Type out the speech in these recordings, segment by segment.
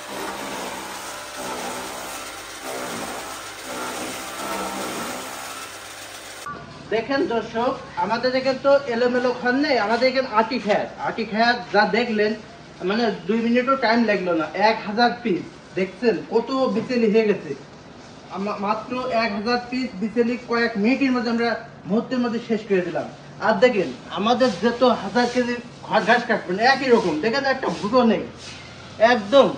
দেখেন দর্শক, আমাদের এখানে তো এলোমেলো খান নেই, আমাদের এখানে আটি খ্যাত যা দেখলেন, মানে 2 মিনিটও টাইম লাগলো না। 1000 পিস দেখছেন কত বিচেলি হয়ে গেছে। মাত্র 1000 পিস বিচেলি কয়েক মিনিটের মধ্যে আমরা মুহূর্তের মধ্যে শেষ করে দিলাম। আর দেখেন আমাদের যত 1000 কেজি ঘাস কাটবেন একই রকম, দেখেন একটা ভুটো নেই, একদম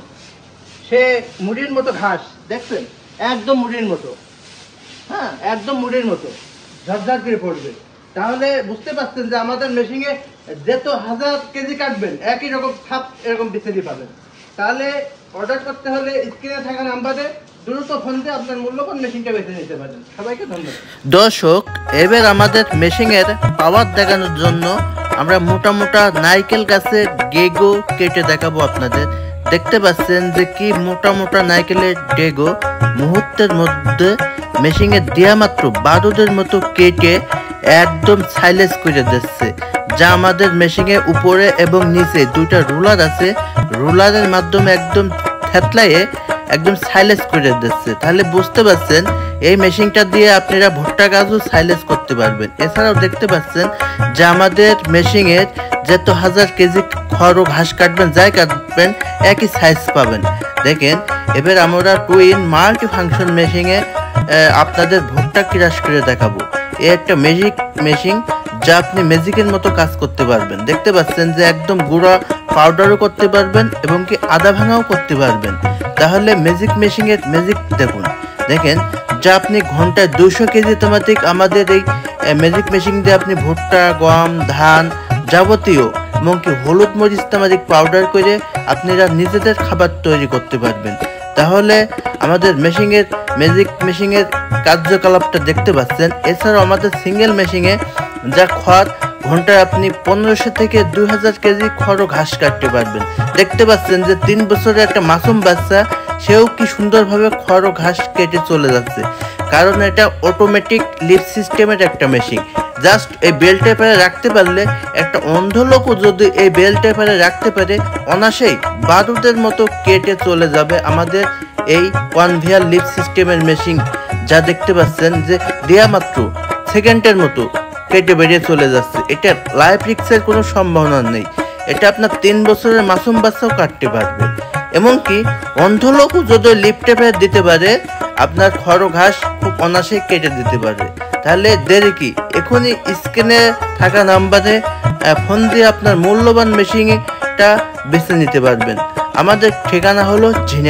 সে মুড়ির মতো ঘাস দেখছেন, একদম মুড়ির মতো, হ্যাঁ একদম মুড়ির মতো ঝরঝর করে পড়বে। তাহলে বুঝতে পারছেন যে আমাদের মেশিনে যত 1000 কেজি কাটবেন একই রকম ছাপ এরকম বিচেলি পাবেন। তাহলে অর্ডার করতে হলে স্ক্রিনে থাকা নাম্বারে দ্রুত ফোন দিয়ে আপনার মূল্যবান মেশিনটা বেছে নিতে পারেন। সবাইকে ধন্যবাদ। দর্শক, এবার আমাদের মেশিনের পাওয়ার দেখানোর জন্য আমরা মোটা মোটা নারকেল গাছের ডেগো কেটে দেখাবো আপনাদের। দেখতে পাচ্ছেন যে কি মোটা মোটা নারকেলের ডেগো মুহূর্তের মধ্যে মেশিনে দেওয়া মাত্র বারুদের মতো কেটে একদম সাইলেন্স করে দিচ্ছে, যা আমাদের মেশিনে উপরে এবং নিচে দুইটা রুলার আছে, রুলারের মাধ্যমে একদম থেতলাইয়ে একদম সাইলেন্স করে দিচ্ছে। তাহলে বুঝতে পারছেন এই মেশিনটা দিয়ে আপনারা ভুট্টা গাছও সাইলেন্স করতে পারবেন। এছাড়াও দেখতে পাচ্ছেন যে আমাদের মেশিনের যত 1000 কেজি খড় ও ঘাস কাটবেন, যাই কাটবেন একই সাইজ পাবেন। দেখেন এবার আমরা টুইন মাল্টি ফাংশন মেশিনে আপনাদের ভুট্টা ক্রাশ করে দেখাবো। এই একটা ম্যাজিক মেশিন, যা আপনি ম্যাজিকের মতো কাজ করতে পারবেন। দেখতে পাচ্ছেন যে একদম গুঁড়া পাউডারও করতে পারবেন এবং কি আদা ভাঙাও করতে পারবেন। তাহলে ম্যাজিক মেশিনের ম্যাজিক দেখুন, দেখেন যা আপনি ঘন্টায় 200 কেজি তেমাতিক আমাদের এই ম্যাজিক মেশিন দিয়ে আপনি ভুট্টা, গম, ধান যাবতীয় এবং কি হলুদ মরিচ তেমাতিক পাউডার করে আপনারা নিজেদের খাবার তৈরি করতে পারবেন। তাহলে আমাদের ম্যাজিক মেশিনের কার্যকলাপটা দেখতে পাচ্ছেন। এছাড়াও আমাদের সিঙ্গেল মেশিনে যা খড় ঘন্টায় আপনি 1500 থেকে 2000 কেজি খড় ও ঘাস কাটতে পারবেন। দেখতে পাচ্ছেন যে 3 বছরের একটা মাসুম বাচ্চা, সেও কি সুন্দরভাবে খড় ও ঘাস কেটে চলে যাচ্ছে, কারণ এটা অটোমেটিক লিফট সিস্টেমের একটা মেশিন। জাস্ট এই বেল টেপারে রাখতে পারলে একটা অন্ধ লোকও যদি এই বেল টেপারে রাখতে পারে, অনায়াসেই বারুদের মতো কেটে চলে যাবে আমাদের এই কনভেয়ার লিফট সিস্টেমের মেশিন, যা দেখতে পাচ্ছেন যে দেয়া মাত্র সেকেন্ডের মতো কেটে বেরিয়ে চলে যাচ্ছে। এটা লাইফ রিস্কের কোনো সম্ভাবনা নেই। এটা আপনার 3 বছরের মাসুম বাচ্চাও কাটতে পারবে। এমনকি অন্ধ লোকও যদি লিফট টেপারে দিতে পারে, আপনার খড় ও ঘাস খুব অনায়াসেই কেটে দিতে পারে। তাহলে দেরি কি, এখনই স্ক্রিনে থাকা নাম্বারে ফোন দিয়ে আপনার মূল্যবান মেশিনটা বেছে নিতে পারবেন। আমাদের ঠিকানা হলো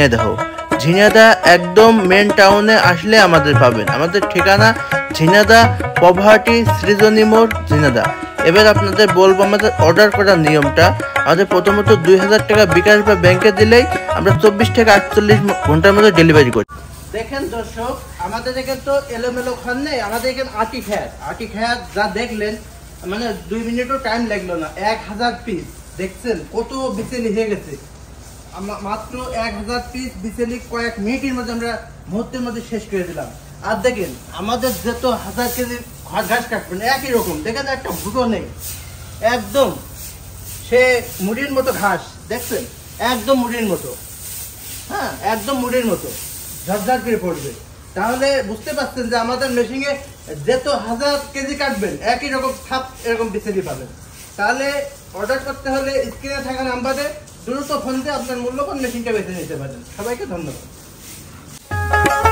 ঝিনাইদহ একদম মেন টাউনে আসলে আমাদের পাবেন। আমাদের ঠিকানা ঝিনাইদহ পভার্টি সৃজনী মোড় ঝিনাইদহ। এবার আপনাদের বলবো আমাদের অর্ডার করার নিয়মটা। আমাদের প্রথমত 2000 টাকা বিকাশ বা ব্যাংকে দিলেই আমরা 24 থেকে 48 ঘন্টার মধ্যে ডেলিভারি করি। দেখেন দর্শক, আমাদের এখানে তো এলোমেলো খান নেই, আমাদের এখানে আটি খ্যাত যা দেখলেন, মানে 2 মিনিটও টাইম লাগলো না। 1000 পিস দেখছেন কত বিচেলি হয়ে গেছে। মাত্র 1000 পিস বিচেলি কয়েক মিনিটের মধ্যে আমরা মুহূর্তের মধ্যে শেষ করে দিলাম। আর দেখেন আমাদের যত 1000 কেজি ঘাস কাটবেন একই রকম, দেখেন একটা ভুটো নেই, একদম সে মুড়ির মতো ঘাস দেখছেন, একদম মুড়ির মতো, হ্যাঁ একদম মুড়ির মতো ঝরঝর করে পড়বে। তাহলে বুঝতে পারছেন যে আমাদের মেশিনে যত 1000 কেজি কাটবেন একই রকম ছাপ এরকম বিচেলি পাবেন। তাহলে অর্ডার করতে হলে স্ক্রিনে থাকা নাম্বারে দ্রুত ফোন দিয়ে আপনার মূল্যবান মেশিনটা বেছে নিতে পারেন। সবাইকে ধন্যবাদ।